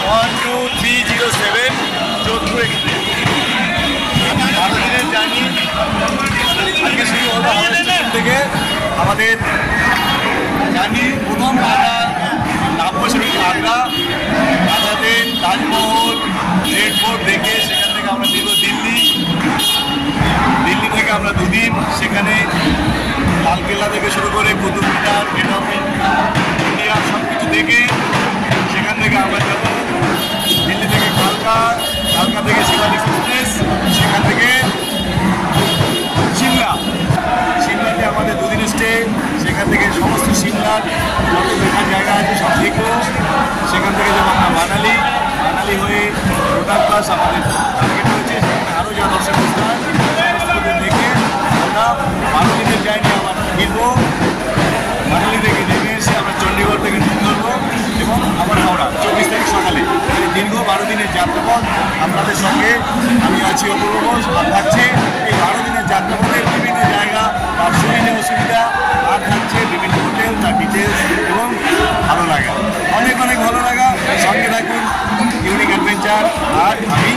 12307 Jodhpur express. 12 দিনের journey আজকে শুরু হলো হাওড়া স্টেশন থেকে। আমাদের জার্নি প্রথম নামবো সেটা হচ্ছে আগ্রা। আগ্রাতে তাজমহল, রেড ফোর্ট দেখে সেখান থেকে আমরা দিব দিল্লি। দিল্লি থেকে আমরা দুদিন সেখানে লালকেল্লা থেকে শুরু করে Qutub Minar, gate of India সব কিছু দেখে সেখান থেকে আমরা যাব দিল্লি থেকে কালকা, কালকা থেকে শিবালিক এক্সপ্রেস, সেখান থেকে সিমলা। সিমলাতে আমাদের দুদিন স্টে, সেখান থেকে সমস্ত সিমলার যত দেখার জায়গা আছে সব দেখবো। সেখান থেকে যাবো আমরা মানালি, মানালি হয়ে রোটার প্লাস আমাদের টার্গেট রয়েছে, সেখানে আরও যা দর্শনীয় স্থান সমস্তকে দেখে আমরা 12 দিনের জার্নি আবার ফিরবো। মানালি থেকে নেমে এসে আমরা চণ্ডীগড় থেকে ট্রেন ধরবো এবং আবার হাওড়া 24 তারিখ সকালে। দীর্ঘ 12 দিনের যাত্রাপথ আপনাদের সঙ্গে আমি আছি, অপূর্ব ঘোষ। আর থাকছে এই 12 দিনের যাত্রাপথের বিভিন্ন জায়গা, তার সুবিধা অসুবিধা, আর থাকছে বিভিন্ন হোটেল, তার ডিটেলস এবং ভালো লাগা, অনেক অনেক ভালো লাগা। সঙ্গে থাকুন ইউনিক অ্যাডভেঞ্চার। আর আমি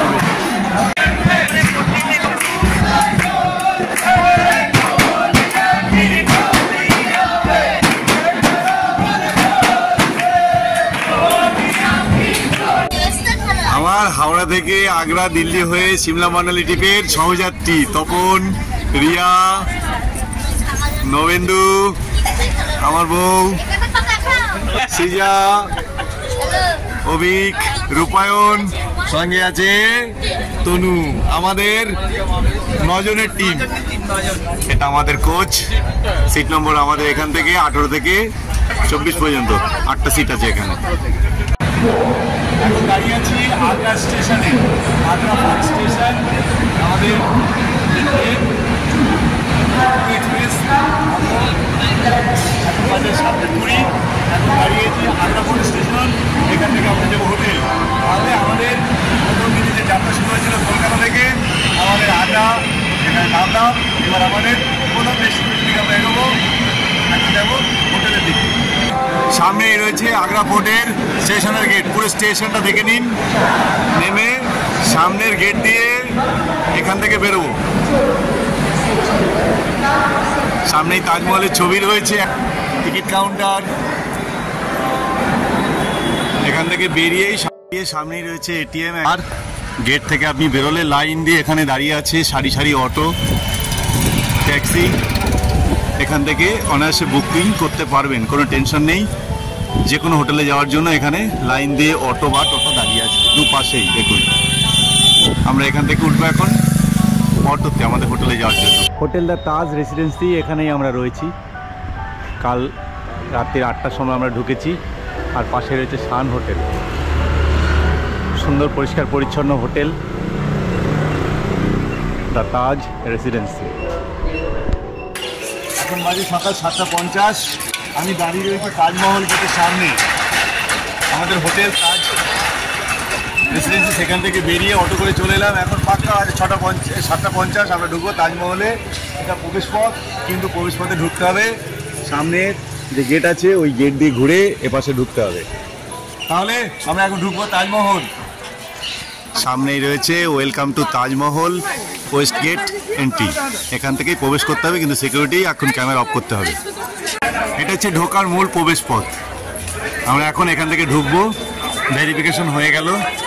আমার হাওড়া থেকে আগ্রা, দিল্লি হয়ে সিমলা মানালি ট্রিপের সহযাত্রী তপন, রিয়া, নবেন্দু, আমার বউ সিজা, অভিক, রূপায়ণ, সঙ্গে আছে তনু। আমাদের 9 জনের টিম। এটা আমাদের কোচ। সিট নম্বর আমাদের এখান থেকে 18 থেকে 24 পর্যন্ত 8টা সিট আছে এখানে। এখন দাঁড়িয়ে আছি আগ্রা স্টেশনে, আগ্রা ফোর্ট স্টেশন। আমাদের এক্সপ্রেস এখন বাজে 7:20। এখন দাঁড়িয়েছি আগ্রা ফোর্ট স্টেশন। এখান থেকে আমরা যাবো হোটেল। তাহলে আমাদের প্রথম দিনে যে যাত্রা শুরু হয়েছিল কলকাতা থেকে, আমাদের আগ্রা এখানে নামলাম। এবার আমাদের প্রথম ডেস্টিনেশন থেকে আমরা এগোবো, এখন যাবো হোটেলের দিকে। সামনেই রয়েছে আগ্রা ফোর্টের স্টেশনের গেট। পুরো স্টেশনটা দেখে নিন। নেমে সামনের গেট দিয়ে এখান থেকে বেরোবো। সামনেই তাজমহলের ছবি রয়েছে, টিকিট কাউন্টার। এখান থেকে বেরিয়েই সামনেই রয়েছে এটিএম। আর গেট থেকে আপনি বেরোলে লাইন দিয়ে এখানে দাঁড়িয়ে আছে সারি সারি অটো, ট্যাক্সি। এখান থেকে অনায়াসে বুকিং করতে পারবেন, কোনো টেনশন নেই। যে কোনো হোটেলে যাওয়ার জন্য এখানে লাইন দিয়ে অটো বা টোটো দাঁড়িয়ে আছে দুপাশেই। দেখুন আমরা এখান থেকে উঠবো এখন অটোতে আমাদের হোটেলে যাওয়ার জন্য। হোটেল দ্য তাজ রেসিডেন্সি, এখানেই আমরা রয়েছি। কাল রাত্রির 8টার সময় আমরা ঢুকেছি। আর পাশে রয়েছে সান হোটেল, সুন্দর পরিষ্কার পরিচ্ছন্ন হোটেল, দ্য তাজ রেসিডেন্সি। এখন বাজে সকাল 7:50। আমি দাঁড়িয়ে রয়েছি তাজমহল গেটের সামনে। আমাদের হোটেল তাজ রেসিডেন্সি, সেখান থেকে বেরিয়ে অটো করে চলে এলাম। এখন পাক্কা আছে 7:50 আমরা ঢুকবো তাজমহলে। এটা প্রবেশ পথ, কিন্তু প্রবেশ পথে ঢুকতে হবে সামনে যে গেট আছে ওই গেট দিয়ে ঘুরে এপাশে ঢুকতে হবে। তাহলে আমরা এখন ঢুকবো তাজমহল। সামনেই রয়েছে welcome to Taj Mahal, west gate entry. এখান থেকেই প্রবেশ করতে হবে, কিন্তু সিকিউরিটি এখন ক্যামেরা অফ করতে হবে। এটা হচ্ছে ঢোকার মূল প্রবেশ পথ। আমরা এখন এখান থেকে ঢুকবো। ভেরিফিকেশন হয়ে গেল।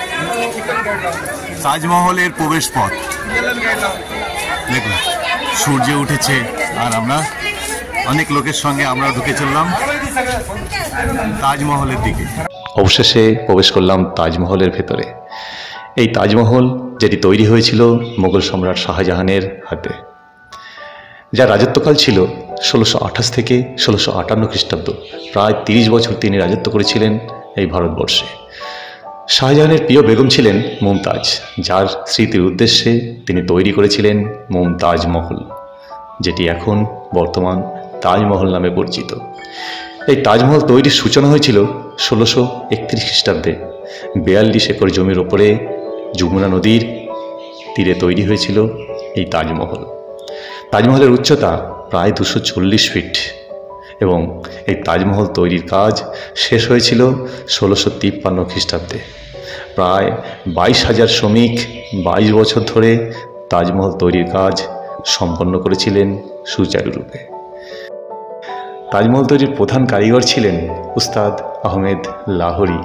তাজমহলের প্রবেশ পথ দেখুন, সূর্য উঠেছে আর আমরা অনেক লোকের সঙ্গে আমরা ঢুকে চললাম তাজমহলের দিকে। অবশেষে প্রবেশ করলাম তাজমহলের ভেতরে। এই তাজমহল যেটি তৈরি হয়েছিল মোগল সম্রাট শাহজাহানের হাতে, যার রাজত্বকাল ছিল 1628 থেকে 1658 খ্রিস্টাব্দ। প্রায় 30 বছর তিনি রাজত্ব করেছিলেন এই ভারতবর্ষে। শাহজাহানের প্রিয় বেগম ছিলেন মুমতাজ, যার স্মৃতির উদ্দেশ্যে তিনি তৈরি করেছিলেন মুমতাজ মহল, যেটি এখন বর্তমান তাজমহল নামে পরিচিত। এই তাজমহল তৈরির সূচনা হয়েছিল 1631 খ্রিস্টাব্দে। 42 একর জমির ওপরে যমুনা নদীর তীরে তৈরি হয়েছিল এই তাজমহল। তাজমহলের উচ্চতা প্রায় 240 ফিট এবং এই তাজমহল তৈরির কাজ শেষ হয়েছিল 1653 খ্রিস্টাব্দে। প্রায় 22,000 শ্রমিক 22 বছর ধরে তাজমহল তৈরির কাজ সম্পন্ন করেছিলেন সুচারুরূপে। তাজমহল তৈরির প্রধান কারিগর ছিলেন উস্তাদ আহমেদ লাহোরী।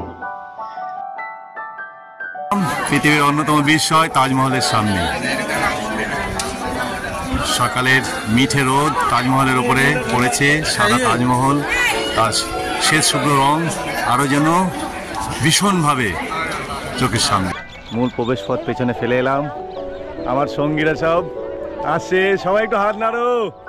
পৃথিবীর অন্যতম বিস্ময় তাজমহলের সামনে সকালের মিঠে রোদ তাজমহলের উপরে পড়েছে। সাদা তাজমহল, তার শ্বেত শুভ্র রং আরও যেন ভীষণভাবে চোখের সামনে। মূল প্রবেশ পথ পেছনে ফেলে এলাম, আমার সঙ্গীরা সব আসছে, সবাই একটু হাত নাড়ো।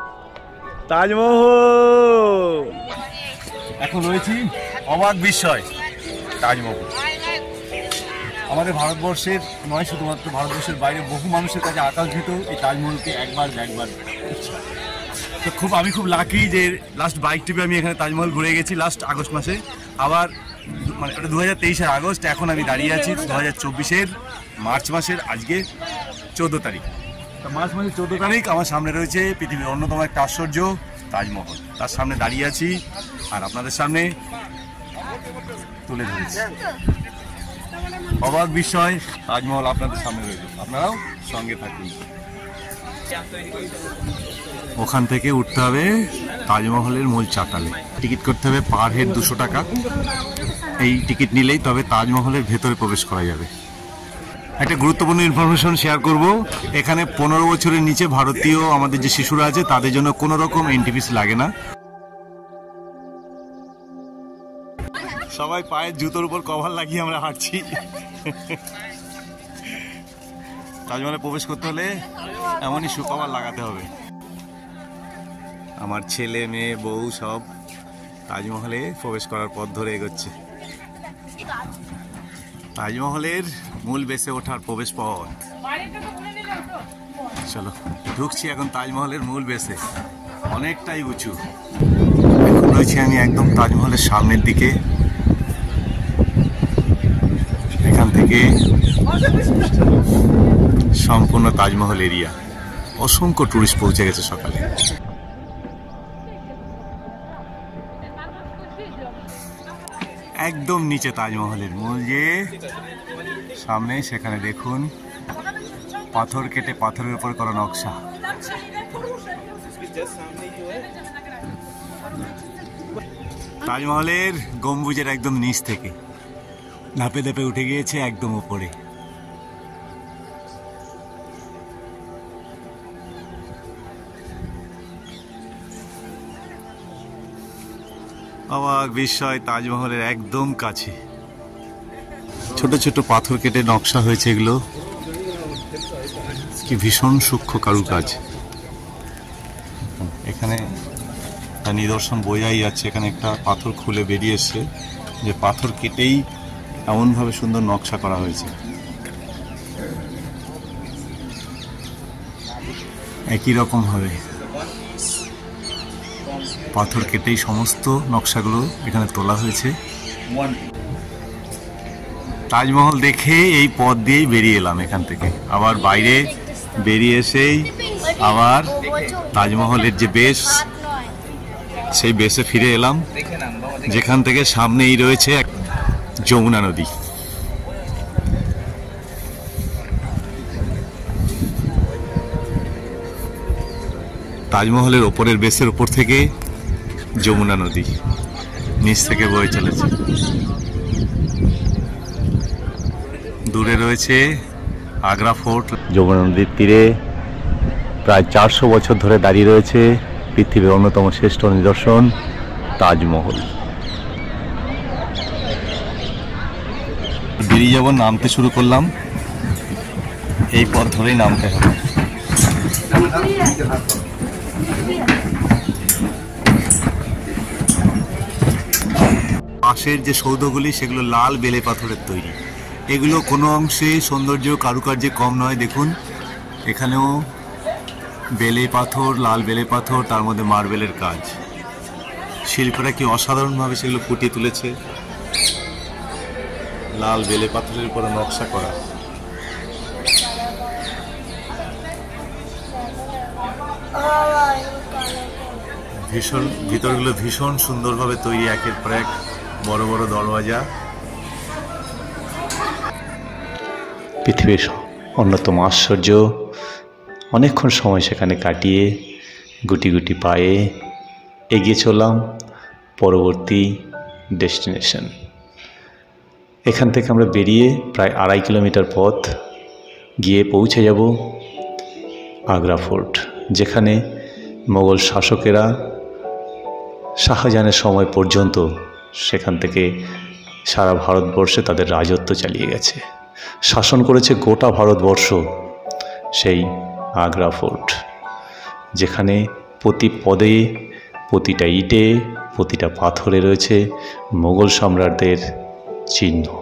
তাজমহল এখন রয়েছি অবাক বিস্ময়। তাজমহল আমাদের ভারতবর্ষের নয়, শুধুমাত্র ভারতবর্ষের বাইরে বহু মানুষের কাছে আকাঙ্ক্ষিত এই তাজমহলকে একবার দেখবার। তো আমি খুব লাকি যে লাস্ট বাইক ট্রিপে আমি এখানে তাজমহল ঘুরে গেছি লাস্ট আগস্ট মাসে। আবার মানে ওটা 2023-এর আগস্ট, এখন আমি দাঁড়িয়ে আছি 2024-এর মার্চ মাসের আজকে 14 তারিখ। তো মার্চ মাসের 14 তারিখ আমার সামনে রয়েছে পৃথিবীর অন্যতম একটা আশ্চর্য তাজমহল। তার সামনে দাঁড়িয়ে আছি আর আপনাদের সামনে তুলে ধরেছি। অবাক বিষয়, তাজমহল আপনাদের সামনে রয়েছে, আপনারাও সঙ্গে থাকুন। ওখান থেকে উঠতে হবে তাজমহলের মূল চাতালে। টিকিট করতে হবে পার হেড 200 টাকা। এই টিকিট নিলেই তবে তাজমহলের ভেতরে প্রবেশ করা যাবে। একটা গুরুত্বপূর্ণ ইনফরমেশন শেয়ার করব, এখানে 15 বছরের নিচে ভারতীয় আমাদের যে শিশুরা আছে তাদের জন্য কোনো রকম এন্ট্রি ফিস লাগে না। সবাই পায়ের জুতোর উপর কভার লাগিয়ে আমরা হাঁটছি। তাজমহলে প্রবেশ করতে হলে এমনই সুকভার লাগাতে হবে। আমার ছেলে মেয়ে বউ সব তাজমহলে প্রবেশ করার পথ ধরে এগোচ্ছে। তাজমহলের মূল বেসে ওঠার প্রবেশ পথ। চলো ঢুকছি এখন তাজমহলের মূল বেসে, অনেকটাই উঁচু। এখন রয়েছি আমি একদম তাজমহলের সামনের দিকে। এখান থেকে সম্পূর্ণ তাজমহল এরিয়া। অসংখ্য টুরিস্ট পৌঁছে গেছে সকালে। একদম নিচে তাজমহলের মূল যে সামনে, সেখানে দেখুন পাথর কেটে পাথরের উপর করা নকশা। তাজমহলের গম্বুজের একদম নিচ থেকে ধাপে ধাপে উঠে গিয়েছে একদম উপরে। অবাক বিস্ময়, তাজমহলের একদম কাছে ছোট ছোট পাথর কেটে নকশা হয়েছে। এগুলো কি ভীষণ সূক্ষ্ম কারুকাজ। এখানে তার নিদর্শন বোঝাই যাচ্ছে। এখানে একটা পাথর খুলে বেরিয়ে এসছে, যে পাথর কেটেই এমনভাবে সুন্দর নকশা করা হয়েছে। একই রকম ভাবে পাথর কেটেই সমস্ত নকশাগুলো এখানে তোলা হয়েছে। তাজমহল দেখে এই পথ দিয়েই বেরিয়ে এলাম এখান থেকে। আবার বাইরে বেরিয়ে এসেই আবার তাজমহলের যে বেস, সেই বেসে ফিরে এলাম, যেখান থেকে সামনেই রয়েছে যমুনা নদী। তাজমহলের ওপরের বেসের উপর থেকে যমুনা নদী নিচ থেকে বয়ে চলেছে। দূরে রয়েছে আগ্রা ফোর্ট। যমুনা নদীর তীরে প্রায় 400 বছর ধরে দাঁড়িয়ে রয়েছে পৃথিবীর অন্যতম শ্রেষ্ঠ নিদর্শন তাজমহল। বেরিয়ে যাব, নামতে শুরু করলাম। এই পথ ধরেই নামতে হবে। পাশের যে সৌধগুলি সেগুলো লাল বেলে পাথরের তৈরি। এগুলো কোনো অংশে সৌন্দর্য কারুকার্যে কম নয়। দেখুন এখানেও বেলে পাথর, লাল বেলে পাথর, তার মধ্যে মার্বেলের কাজ। শিল্পীরা কি অসাধারণভাবে সেগুলো ফুটিয়ে তুলেছে। লাল বেলে পাথরের উপরে নকশা করা। ভিতরগুলো ভীষণ সুন্দরভাবে তৈরি, একের পর এক বড় বড় দরওয়াজা। পৃথিবীর অন্যতম আশ্চর্য। অনেকক্ষণ সময় সেখানে কাটিয়ে গুটি গুটি পায়ে এগিয়ে চললাম পরবর্তী ডেস্টিনেশন। এখান থেকে আমরা বেরিয়ে প্রায় 2.5 কিলোমিটার পথ গিয়ে পৌঁছে যাব আগ্রা ফোর্ট, যেখানে মোগল শাসকেরা শাহজাহানের সময় পর্যন্ত সেখান থেকে সারা ভারতবর্ষে তাদের রাজত্ব চালিয়ে গেছে, শাসন করেছে গোটা ভারতবর্ষ। সেই আগ্রা ফোর্ট, যেখানে প্রতি পদে, প্রতিটা ইটে, প্রতিটা পাথরে রয়েছে মোগল সম্রাটদের চিহ্ন।